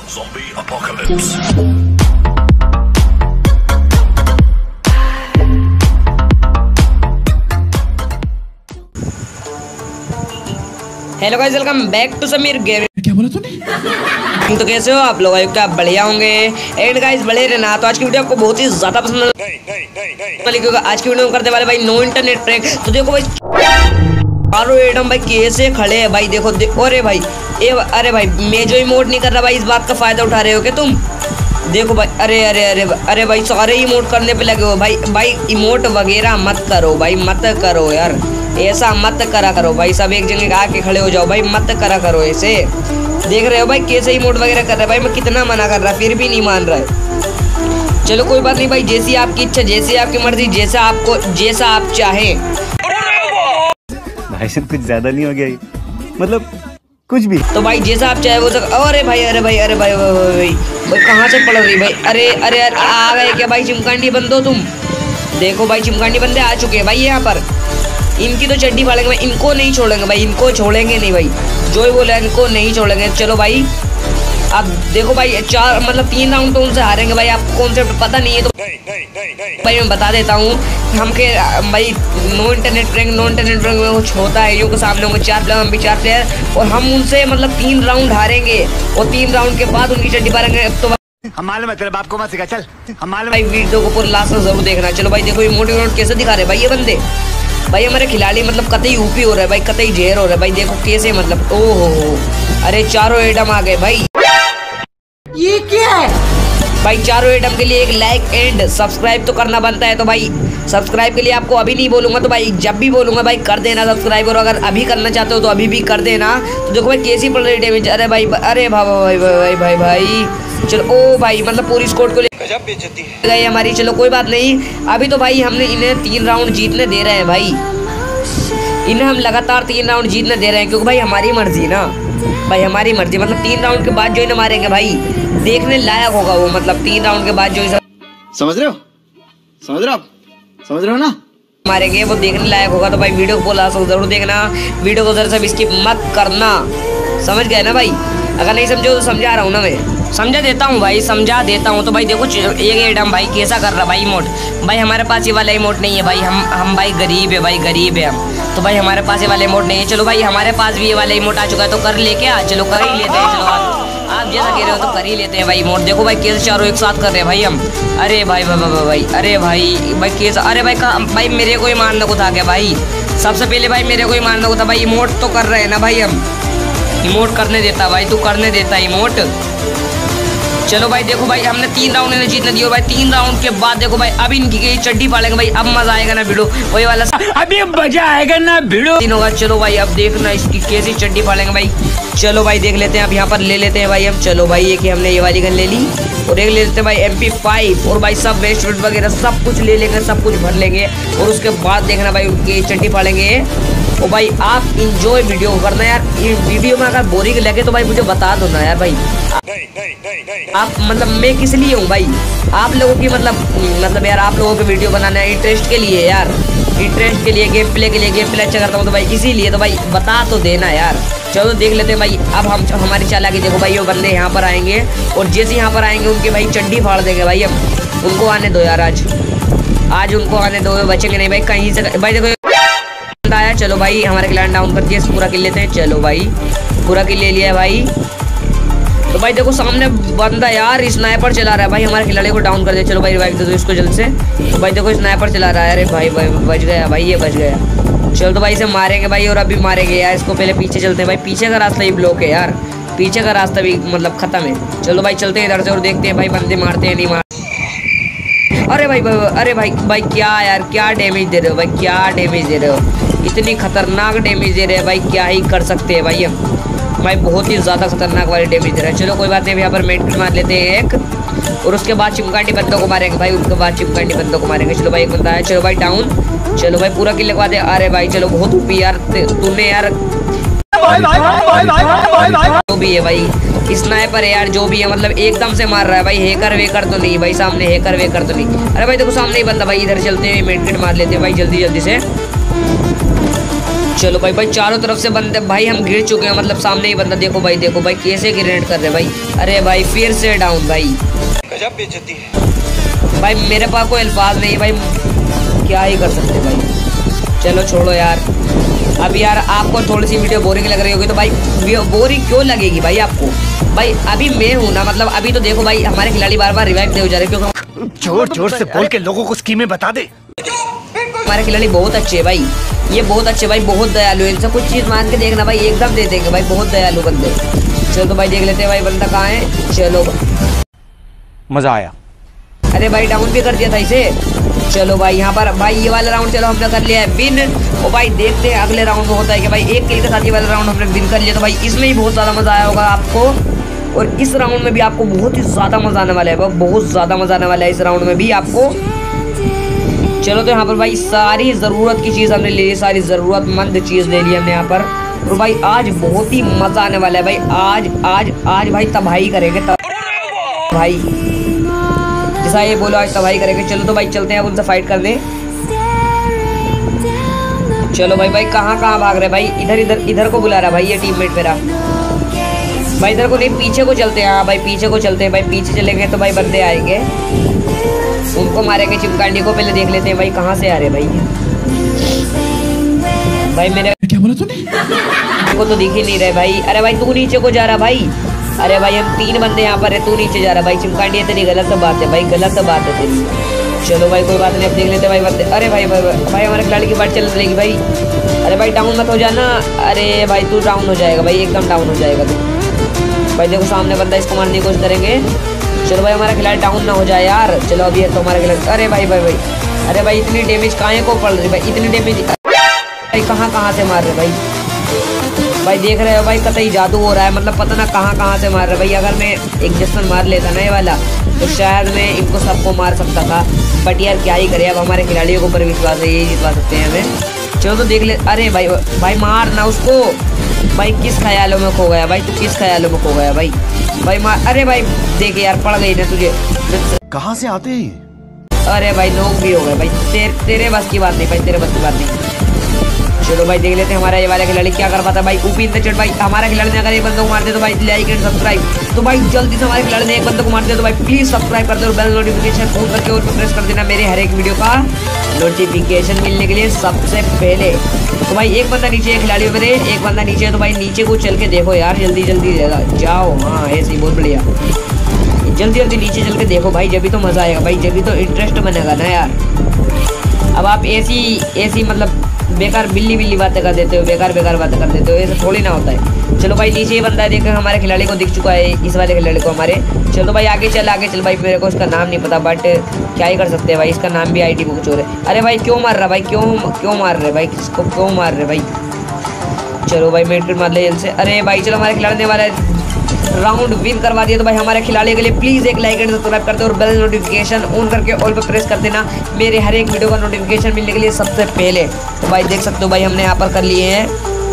Zombie apocalypse. Hello guys, welcome back to Sameer gaming. क्या बोला तूने? तो कैसे हो आप लोग? क्या बढ़िया होंगे। एंड गाइस बड़े रहना। तो आज की वीडियो आपको बहुत ही ज्यादा पसंद क्योंकि आज की वीडियो में करने वाले भाई नो इंटरनेट प्रैंक। तो देखो भाई चारों एडम भाई कैसे खड़े हैं भाई। देखो देखो, अरे भाई अरे भाई मैं जो इमोट नहीं कर रहा भाई, इस बात का फायदा उठा रहे हो क्या तुम? देखो भाई, अरे अरे अरे अरे भाई सारे इमोट करने पे लगे हो भाई। भाई इमोट वगैरह मत करो भाई, मत करो यार, ऐसा मत करा करो भाई। सब एक जगह आके खड़े हो जाओ भाई, मत करा करो ऐसे। देख रहे हो भाई कैसे इमोट वगैरह कर रहा है भाई। मैं कितना मना कर रहा फिर भी नहीं मान रहा है। चलो कोई बात नहीं भाई, जैसी आपकी इच्छा, जैसी आपकी मर्जी, जैसा आप चाहें। भाई साहब कुछ ज्यादा नहीं हो गया ये? मतलब कुछ भी तो भाई जैसा आप चाहे वो। अरे भाई अरे भाई अरे भाई भाई कहाँ से पड़ रही भाई? अरे अरे आ गए क्या भाई चिमकांडी बंदो तुम? देखो भाई चिमकांडी बंदे आ चुके हैं भाई यहाँ पर। इनकी तो चड्डी फाड़ेंगे भाई, इनको नहीं छोड़ेंगे भाई, इनको छोड़ेंगे नहीं भाई। जो ही बोले इनको नहीं छोड़ेंगे। चलो भाई अब देखो भाई 3 राउंड तो उनसे हारेंगे भाई। आपको कॉन्सेप्ट पता नहीं है तो भाई मैं बता देता हूँ। हम के भाई नो इंटरनेट प्रैंक में कुछ होता है। यूँ के सामने होंगे 4 प्लेयर, हम भी 4 प्लेयर, और हम उनसे 3 राउंड हारेंगे और 3 राउंड के बाद उनकी चड्डी फाड़ेंगे। तो हम मालूम है तेरे बाप को मत सिखा, चल हम मालूम भाई वीडियो को पूरा लास्ट में जरूर देखना। चलो भाई देखो ये मोटिवेट कैसे दिखा रहे भाई ये बंदे। भाई हमारे खिलाड़ी कतई ऊपी हो रहा है भाई, कतई जहर हो रहा है भाई। देखो कैसे ओहो अरे चारों एडम आ गए भाई। ये क्या है भाई? चारों एडम के लिए एक लाइक एंड सब्सक्राइब तो करना बनता है। तो भाई सब्सक्राइब के लिए आपको अभी नहीं बोलूंगा, तो भाई जब भी बोलूंगा भाई कर देना सब्सक्राइब। और अगर अभी करना चाहते हो तो अभी भी कर देना। तो देखो भाई कैसी पड़ रही डैमेज। अरे भाई अरे भाई भाई भाई भाई चलो ओ भाई पूरी स्कोर को ले गई हमारी। चलो कोई बात नहीं। अभी तो भाई हमने इन्हें 3 राउंड जीतने दे रहे हैं भाई। इन्हें हम लगातार 3 राउंड जीतने दे रहे हैं क्योंकि भाई हमारी मर्जी ना भाई, हमारी मर्जी। 3 राउंड के बाद जो इन्हें मारेंगे भाई देखने लायक होगा वो। 3 राउंड के बाद जो समझ रहे हो ना मारेंगे वो देखने लायक होगा। तो भाई वीडियो को जरूर देखना, वीडियो को जरा सा स्किप मत करना। समझ गए ना भाई? अगर नहीं समझो तो समझा रहा हूँ ना, मैं समझा देता हूँ भाई, समझा देता हूँ। तो भाई देखो एक एडम भाई कैसा कर रहा भाई इमोट। भाई हमारे पास ये वाला इमोट नहीं है भाई। हम भाई गरीब है भाई, गरीब है हम। तो भाई हमारे पास ये वाला इमोट नहीं है। चलो भाई हमारे पास भी ये वाला इमोट आ चुका है, तो कर लेके चलो कर ही लेते हैं। चलो आप जैसा कह रहे हो तो कर ही लेते हैं भाई इमोट। देखो भाई कैसे चारों एक साथ कर रहे हैं भाई हम। अरे भाई भाई अरे भाई कैसा, अरे भाई मेरे को ही मारने को था क्या भाई? सबसे पहले भाई मेरे को ही मारने को था भाई। इमोट तो कर रहे हैं ना भाई हम, इमोट करने देता भाई, तू करने देता इमोट। चलो भाई देखो भाई हमने 3 राउंड इन्हें जीतने दिए भाई। 3 राउंड के बाद देखो भाई अब इनकी चड्डी फाड़ेंगे भाई। अब मजा आएगा ना वीडियो, वही वाला अभी मजा आएगा ना वीडियो होगा। चलो भाई अब देखना इसकी कैसी चड्डी फाड़ेंगे भाई। चलो भाई देख लेते हैं। अब यहाँ पर ले लेते हैं भाई हम। चलो भाई ये कि हमने ये वाली गन ले ली और एक ले लेते हैं भाई MP5। और भाई सब वेस्ट वगैरह सब कुछ ले लेंगे, सब कुछ भर लेंगे और उसके बाद देखना भाई उनकी चड्डी फाड़ेंगे। और भाई आप इंजॉय वीडियो करना यार। ये वीडियो में अगर बोरिंग लगे तो भाई मुझे बता दो ना यार भाई। आप मैं किस लिए हूँ भाई? आप लोगों की यार आप लोगों के वीडियो बनाना है इंटरेस्ट के लिए यार, इंटरेस्ट के लिए, गेम प्ले के लिए। गेम प्ले अच्छा करता हूँ तो भाई इसीलिए। तो भाई बता तो देना यार। चलो देख लेते हैं भाई। अब हम हमारी चालाकी देखो भाई, वो बंदे यहाँ पर आएंगे और जैसे यहाँ पर आएंगे उनके भाई चड्डी फाड़ देंगे भाई हम। उनको आने दो यार, आज उनको आने दो, बचेंगे नहीं भाई कहीं से। भाई देखो आया। चलो भाई हमारे क्लाइंट डाउन कर दिया, पूरा किल लेते हैं। चलो भाई पूरा किल ले लिया भाई। तो भाई देखो सामने बंदा यार स्नाइपर चला रहा है भाई, हमारे खिलाड़ी को डाउन कर दिया। चलो भाई रिवाइव दे दो इसको जल्द से। तो भाई देखो स्नाइपर चला रहा है। अरे भाई बच गया भाई, ये बच गया। चलो तो भाई इसे मारेंगे भाई और अभी मारेंगे यार इसको। पहले पीछे चलते हैं भाई, पीछे का रास्ता ही ब्लॉक है यार, पीछे का रास्ता भी खत्म है। चलो भाई चलते हैं इधर से और देखते हैं भाई बंदे मारते हैं नहीं मारते। अरे भाई क्या यार, क्या डैमेज दे रहे हो भाई, क्या डैमेज दे रहे हो? इतनी खतरनाक डैमेज दे रहे हैं भाई, क्या ही कर सकते हैं भाई हम। भाई बहुत ही ज़्यादा खतरनाक वाली डैमेज दे रहा है। चलो कोई बात नहीं, यहाँ पर मेंटल मार लेते हैं एक और उसके बाद चिमकांडी बंदों को मारेंगे भाई। उसके बाद चिमकांडी बंदों को मारेंगे। चलो भाई एक बंदा है। चलो भाई डाउन। चलो भाई पूरा किल लगवा दे। अरे भाई चलो बहुत ऊपी यार तूने यार, जो भी है भाई स्नाइपर है यार, जो भी है एकदम से मार रहा है भाई। हैकर वेकर तो नहीं भाई, सामने हैकर वेकर तो नहीं। अरे भाई देखो सामने ही बंदा भाई, इधर चलते हैं मेंटेन मार लेते हैं भाई जल्दी जल्दी से। चलो भाई भाई चारों तरफ से बंदे भाई हम गिर चुके हैं, मतलब सामने ही बंदा देखो भाई कैसे ग्रेनेड कर रहे भाई। अरे भाई फिर से डाउन भाई, गजब बेइज्जती है भाई मेरे पास कोई अल्फाज नहीं भाई, क्या ही कर सकते भाई। चलो छोड़ो यार, अब यार आपको थोड़ी सी वीडियो बोरिंग लग रही होगी तो भाई बोरिंग क्यों लगेगी भाई आपको। भाई अभी मैं हूँ ना, मतलब अभी तो देखो भाई हमारे खिलाड़ी बार बार रिवाइव दे हो जा रहे हैं, क्योंकि जोर जोर से बोल के लोगों को स्कीमें बता दे। हमारे खिलाड़ी बहुत अच्छे है भाई, ये बहुत अच्छे भाई, बहुत दयालु है, इनसे कुछ चीज मांग के देखना भाई एकदम दे देंगे भाई, बहुत दयालु बंदे। चलो तो भाई देख लेते हैं भाई बंदा कहाँ है। चलो मजा आया। अरे भाई डाउन भी कर दिया था इसे। चलो भाई यहाँ पर भाई ये वाला राउंड चलो हमने कर लिया है विन। और भाई देखते हैं अगले राउंड में होता है कि भाई एक किल के साथ ये वाला राउंड हमने विन कर लिया, तो भाई इसमें ही बहुत ज़्यादा मज़ा आया होगा आपको, और इस राउंड में भी आपको बहुत ही ज़्यादा मज़ा आने वाला है, बहुत ज़्यादा मज़ा आने वाला है इस राउंड में भी आपको। चलो तो यहाँ पर भाई सारी ज़रूरत की चीज़ हमने ले ली, सारी ज़रूरतमंद चीज़ ले ली हमने यहाँ पर, और भाई आज बहुत ही मज़ा आने वाला है भाई। आज भाई तबाही करेंगे भाई, जैसा ये बोलो आज तबाही करेंगे। चलो तो भाई चलते हैं अब उनसे फाइट करने। चलो भाई कहाँ भाग रहे भाई, इधर को बुला रहा भाई ये टीममेट मेरा भाई, इधर को नहीं पीछे को चलते हैं। हाँ भाई पीछे को चलते हैं भाई, पीछे चलेंगे तो भाई बंदे आएंगे, उनको मारेंगे। चिमकांडी को पहले देख लेते हैं भाई कहाँ से आ रहे भाई। भाई मेरे क्या बोला तूने? को तो दिख ही नहीं रहे भाई। अरे भाई तू नीचे को जा रहा भाई, अरे भाई हम 3 बंदे यहाँ पर है, तू नीचे जा रहा भाई। चिमकांडी है तेरी गलत बात है भाई, गलत बात है तेरी। चलो भाई कोई बात नहीं, अब देख लेते भाई बंदे। अरे भाई हमारे खिलाड़ी की बात चल रही भाई। अरे भाई डाउन मत हो जाना, अरे भाई तू डाउन हो जाएगा भाई, एकदम डाउन हो जाएगा तू भाई। देखो सामने बंदा, इसको मारने की कोशिश करेंगे। चलो भाई हमारा खिलाड़ी डाउन ना हो जाए यार। चलो अभी है तो हमारा खिलाड़ी, अरे भाई अरे भाई इतनी डैमेज काहे को पड़ रही भाई, इतनी डैमेज भाई कहाँ से मार रहे भाई देख रहे हो भाई, कतई जादू हो रहा है, मतलब पता ना कहाँ से मार रहे भाई। अगर मैं एक जस्सन मार लेता ना ये वाला, तो शायद मैं इनको सबको मार सकता था, बट यार क्या ही करे, अब हमारे खिलाड़ियों के ऊपर विश्वास है, यही जितवा सकते हैं हमें। चलो तो देख ले। अरे भाई मार ना उसको भाई, किस ख्यालों में खो गया भाई, तू किस ख्यालों में खो गया भाई मार। अरे भाई देखे यार पड़ गई ना तुझे, कहाँ से आते हैं? अरे भाई लोग भी हो गए भाई, तेरे बस की बात नहीं भाई, तेरे बस की बात नहीं। चलो भाई देख लेते हैं हमारा ये वाला खिलाड़ी क्या कर पाता भाई। ऊपी इन द चैट भाई, हमारा खिलाड़ी ने अगर एक बंदे को मार दे तो भाई लाइक एंड सब्सक्राइब। तो भाई जल्दी से हमारे खिलाड़ी ने एक बंदे को मार दिया तो भाई प्लीज सब्सक्राइब कर दो और बेल नोटिफिकेशन ऑन करके और प्रेस कर देना मेरे हर एक वीडियो का नोटिफिकेशन मिलने के लिए सबसे पहले। तो भाई एक बंदा नीचे है खिलाड़ियों मेरे, एक बंदा नीचे है, तो भाई नीचे को चल के देखो यार, जल्दी जाओ। हाँ ऐसे ही बहुत बढ़िया, जल्दी नीचे चल के देखो भाई, जब भी तो मजा आएगा भाई, जब भी तो इंटरेस्ट बनेगा ना यार। अब आप ऐसी मतलब बेकार बिल्ली बातें कर देते हो, बेकार बातें कर देते हो, ऐसा थोड़ी ना होता है। चलो भाई नीचे ये बंदा है, देखो हमारे खिलाड़ी को दिख चुका है, इस वाले खिलाड़ी को हमारे। चलो भाई आगे चल भाई, मेरे को इसका नाम नहीं पता, बट क्या ही कर सकते हैं भाई, इसका नाम भी आईडी बुक चोर है। अरे भाई क्यों मार रहा भाई, क्यों मार रहे भाई, किसको क्यों मार रहे भाई। चलो भाई मेट मार ले जल्द से। अरे भाई चलो हमारे खिलाड़ी ने वाला राउंड विन करवा दिया, तो भाई हमारे खिलाड़ी के लिए प्लीज एक लाइक एंड सब्सक्राइब कर दो और बेल नोटिफिकेशन ऑन करके ऑल पे प्रेस कर देना मेरे हर एक वीडियो का नोटिफिकेशन मिलने के लिए सबसे पहले। तो भाई देख सकते हो भाई हमने यहाँ पर कर लिए हैं,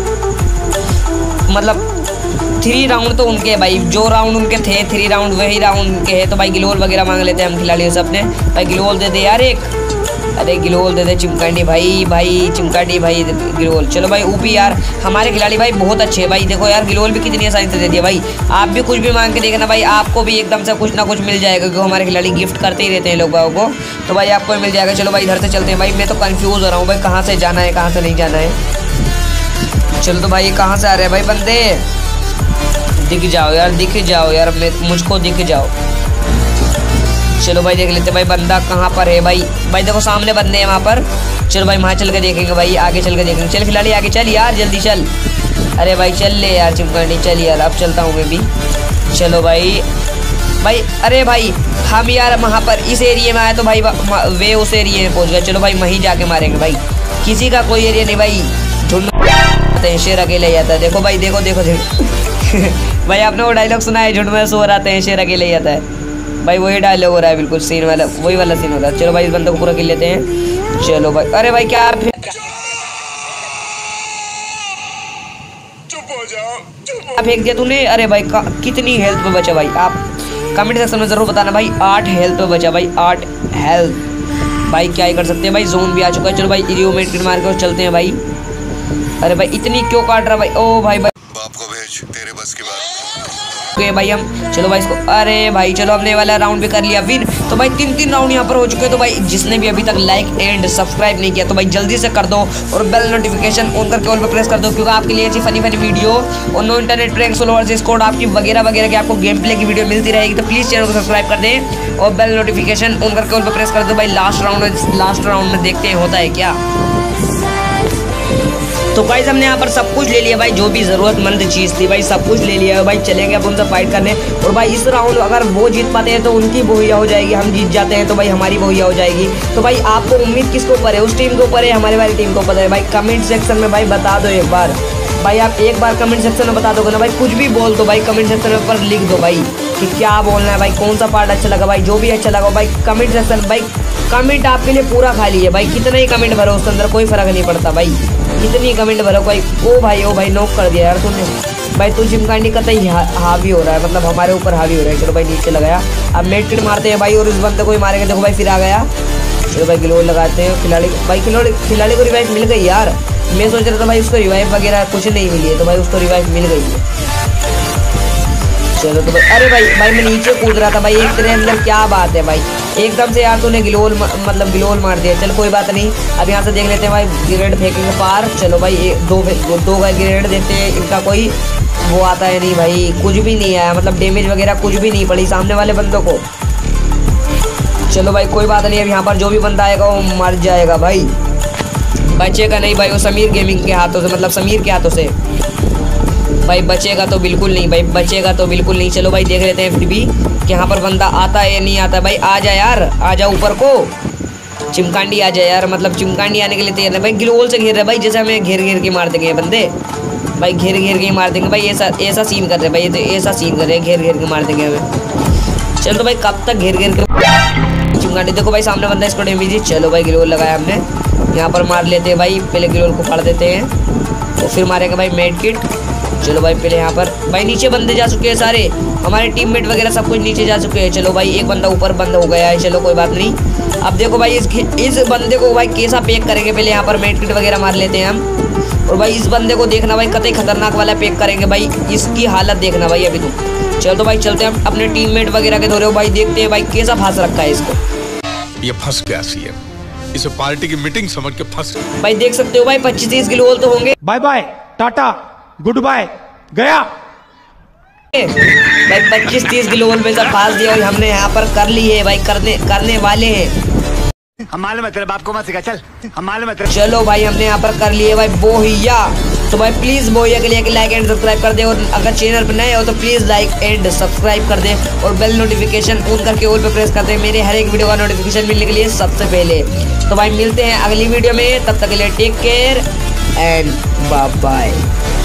मतलब 3 राउंड तो उनके हैं भाई, जो राउंड उनके थे 3 राउंड वही राउंड उनके हैं। तो भाई गिलोल वगैरह मांग लेते हैं हम खिलाड़ियों से अपने, भाई गिलोल दे दे यार एक, अरे गिलोल दे दे। चिमकांडी भाई चिमकांडी भाई गिलोल। चलो भाई ऊपी यार हमारे खिलाड़ी भाई बहुत अच्छे है भाई, देखो यार गिलोल भी कितनी आसानी से दे दिया भाई। आप भी कुछ भी मांग के देखना भाई, आपको भी एकदम से कुछ ना कुछ मिल जाएगा, क्योंकि हमारे खिलाड़ी गिफ्ट करते ही रहते हैं लोगों को, तो भाई आपको मिल जाएगा। चलो भाई इधर से चलते हैं भाई, मैं तो कंफ्यूज हो रहा हूँ भाई कहाँ से जाना है कहाँ से नहीं जाना है। चलो तो भाई कहाँ से आ रहे हैं भाई बंदे, दिख जाओ यार मुझको दिख जाओ। चलो भाई देख लेते भाई बंदा कहाँ पर है भाई देखो सामने बंदे हैं वहाँ पर। चलो भाई वहाँ चल के देखेंगे भाई, आगे चल के देखेंगे। चल खिलाड़ी आगे चल यार, जल्दी चल। अरे भाई चल ले यार चिमकांडी, चल यार अब चलता हूँ मैं भी। चलो भाई अरे भाई हम यार वहाँ पर इस एरिया में आए तो भाई वे उस एरिया में पहुँच गए। चलो भाई वहीं जाके मारेंगे भाई, किसी का कोई एरिया नहीं भाई, झुंड में शेर अकेले जाता है। देखो भाई देखो भाई आपने वो डायलॉग सुना है, झुंड में सो आते हैं शेर अकेले जाता है भाई, वही डायलॉग हो रहा है बिल्कुल सीन वाला, वही वाला सीन हो रहा है। चलो भाई इस बंदे को पूरा किल लेते हैं। चलो भाई अरे भाई क्या फेंक दिया तूने, अरे भाई कितनी हेल्थ पे बचा भाई, आप कमेंट सेक्शन में जरूर बताना भाई। 8 हेल्थ पे बचा भाई, 8 हेल्थ भाई, क्या ही कर सकते हैं भाई, जोन भी आ चुका है। चलो भाई इरियो मेट मार के चलते हैं भाई। अरे भाई इतनी क्यों काट रहा भाई? ओ भाई बाप को भेज, तेरे बस की बात। ओके भाई हम चलो भाई इसको, अरे भाई चलो हमने वाला राउंड भी कर लिया विन। तो भाई 3 राउंड यहाँ पर हो चुके हैं। तो भाई जिसने भी अभी तक लाइक एंड सब्सक्राइब नहीं किया तो भाई जल्दी से कर दो और बेल नोटिफिकेशन ऑन करके ऑल पर प्रेस कर दो, क्योंकि आपके लिए ऐसी फनी वीडियो और no internet prank followers code आपकी वगैरह वगैरह की आपको गेम प्ले की वीडियो मिलती रहेगी। तो प्लीज चैनल को सब्सक्राइब कर दें और बेल नोटिफिकेशन ऑन करके ऑल पर प्रेस कर दो। भाई लास्ट राउंड में देखते हैं होता है क्या। तो गाइस हमने यहाँ पर सब कुछ ले लिया भाई, जो भी जरूरतमंद चीज थी भाई सब कुछ ले लिया है भाई। चलेंगे अब उनसे फाइट करने। और भाई इस राउंड अगर वो जीत पाते हैं तो उनकी बोहिया हो जाएगी, हम जीत जाते हैं तो भाई हमारी बोहिया हो जाएगी। तो भाई आपको उम्मीद किसके ऊपर है? उस टीम के ऊपर है, हमारे वाली टीम के ऊपर है? भाई कमेंट सेक्शन में भाई बता दो एक बार। भाई आप एक बार कमेंट सेक्शन में बता दोगे ना भाई, कुछ भी बोल दो भाई कमेंट सेक्शन में पर लिख दो भाई कि क्या बोलना है भाई, कौन सा पार्ट अच्छा लगा भाई, जो भी अच्छा लगा भाई कमेंट सेक्शन। भाई कमेंट आपके लिए पूरा खाली है भाई, कितना ही कमेंट भरो उसके अंदर कोई फर्क नहीं पड़ता भाई, कितनी कमेंट भरो भाई। ओ भाई नॉक कर दिया यार तूने भाई, तू चिमकांडी का तई हावी हो रहा है, मतलब हमारे ऊपर हावी हो रहा है। चलो भाई नीचे लगाया, अब मेड किट मारते हैं भाई और इस बंदे को ही मारेंगे। देखो भाई फिर आ गया। चलो भाई ग्लोल लगाते हैं। खिलाड़ी को रिवाइव मिल गई यार। मैं सोच रहा था भाई उसको रिवाइव वगैरह कुछ नहीं मिली है, तो भाई उसको रिवाइव मिल गई है। चलो तो भाई, अरे भाई मैं नीचे कूद रहा था भाई एक तेरे अंदर, क्या बात है भाई एकदम से यार तूने ग्लोल मार दिया। चल कोई बात नहीं, अब यहाँ से देख लेते हैं भाई ग्रेनेड फेंकेंगे पार। चलो भाई दो ग्रेनेड देते हैं, इनका कोई वो आता है नहीं भाई, कुछ भी नहीं आया, मतलब डैमेज वगैरह कुछ भी नहीं पड़ी सामने वाले बंदों को। चलो भाई कोई बात नहीं, अब यहाँ पर जो भी बंदा आएगा वो मर जाएगा भाई, बचेगा नहीं भाई वो समीर गेमिंग के हाथों से, मतलब समीर के हाथों से भाई बचेगा तो बिल्कुल नहीं भाई, बचेगा तो बिल्कुल नहीं। चलो भाई देख लेते हैं फिर भी कि यहाँ पर बंदा आता है या नहीं आता। भाई आ जा यार, आ जा ऊपर को, चिमकांडी आ जाए यार, मतलब चिमकांडी आने के लिए तैयार है भाई। ग्लोल से घेर रहे भाई, जैसे हमें घेर के मार देंगे बंदे भाई, घेर के मार देंगे भाई, ऐसा सीन कर रहे भाई, तो ऐसा सीन कर रहे हैं, घेर के मार देंगे हमें। चलो तो भाई कब तक घेर के चिमकांडी, देखो भाई सामने बंदा, इसको डैमेज दी। चलो भाई ग्लोल लगाया हमने, यहाँ पर मार लेते हैं भाई, पहले ग्लोल को फाड़ देते हैं तो फिर मारेंगे भाई मेड किट। चलो भाई पहले यहाँ पर भाई नीचे बंदे जा चुके हैं सारे, हमारे टीममेट वगैरह सब कुछ नीचे जा चुके हैं। चलो भाई एक बंदा ऊपर बंद हो गया है, चलो कोई बात नहीं। अब देखो भाई इस बंदे को भाई कैसा पैक करेंगे, पहले यहाँ पर मेड किट वगैरह मार लेते हैं हम। और भाई इस बंदे को देखना भाई, कतई खतरनाक वाला पैक करेंगे भाई, इसकी हालत देखना भाई अभी तो। चलो तो भाई चलते हैं अपने टीममेट वगैरह के दौरे भाई, देखते हैं भाई कैसा फंस रखा है इसको। ये फंस गया सीएम, इसे पार्टी की मीटिंग समझ के फंस भाई, देख सकते हो भाई 25-30 किलो तो होंगे। Bye bye tata good bye गया भाई 25-30 किलो में सब फांस दिया और हमने यहाँ पर कर ली है भाई, करने वाले हैं। हम मालूम है तेरे बाप को मत सिखा, चल हम मालूम है तेरे। चलो भाई हमने यहाँ पर कर लिए भाई बोहिया। तो भाई प्लीज बोहिया के लिए लाइक एंड सब्सक्राइब कर दे, और अगर चैनल पर नए हो तो प्लीज लाइक एंड सब्सक्राइब कर दे और बेल नोटिफिकेशन ऑन करके ऑल पे प्रेस कर दे, मेरे हर एक वीडियो का नोटिफिकेशन मिलने के लिए सबसे पहले। तो भाई मिलते हैं अगली वीडियो में, तब तक के लिए take care and bye bye.